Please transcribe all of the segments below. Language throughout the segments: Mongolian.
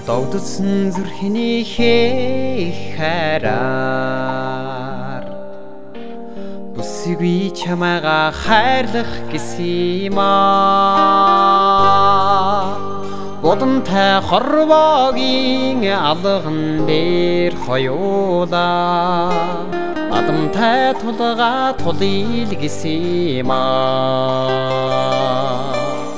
Догдсон зүрхнийхээ хараар бүсгүй чамайга хайрлах гэсэн юм аа. Бодонтой хорвоогийн алган дээр хоёулаа Бадамтай тулга тулил гэсэн юм аа.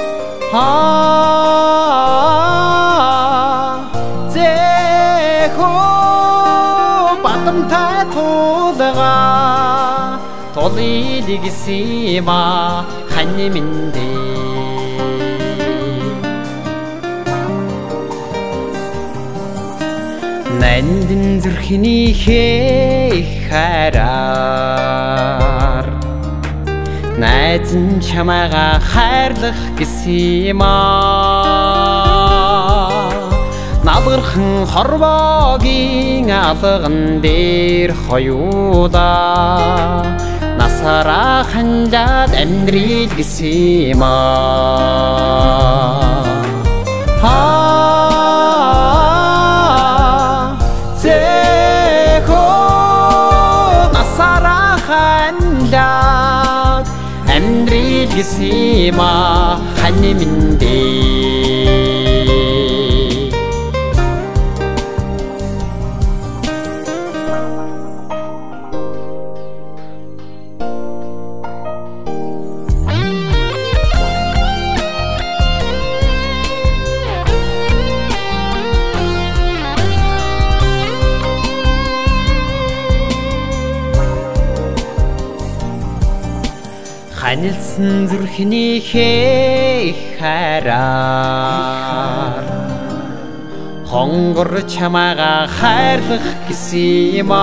Бадамтай тулга тулил гэсэн юм аа. Хань минь Нандин зүрхнийхээ хараар найзан чамайга хайрлах гэсэн юм аа. Налгархан хорвоогийн алган дээр хоёулаа насаараа ханжаад амьдрил гэсэн юм аа. Амьдрил гэсэн юм аа. Хань минь Ханилсан зүрхнийхээ хараар хонгор чамайга хайрлах гэсэн юм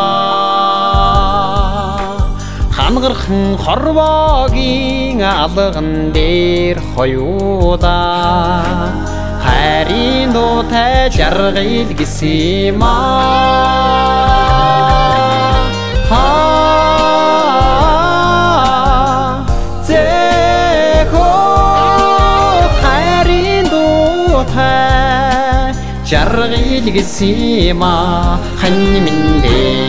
аа. Хангархан хорвоогийн алган дээр хоёулаа хайрын дуутай жаргал гэсэн юм аа. Жаргал гэсэн юм аа. Хань минь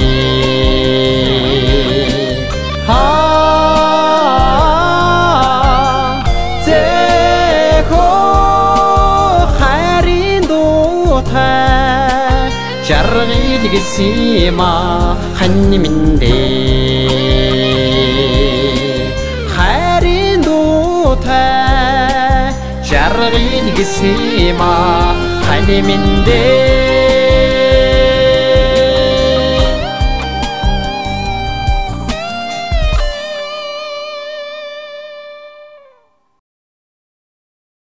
хайрын дуутай жаргал гэсэн юм аа. Хань минь хайрын дуутай жаргал гэсэн юм аа. Хань минь